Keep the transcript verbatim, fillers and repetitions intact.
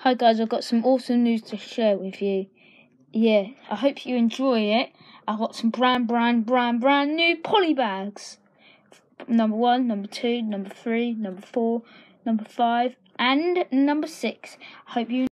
Hi guys, I've got some awesome news to share with you. Yeah, I hope you enjoy it. I've got some brand, brand, brand, brand new poly bags. Number one, number two, number three, number four, number five, and number six. I hope you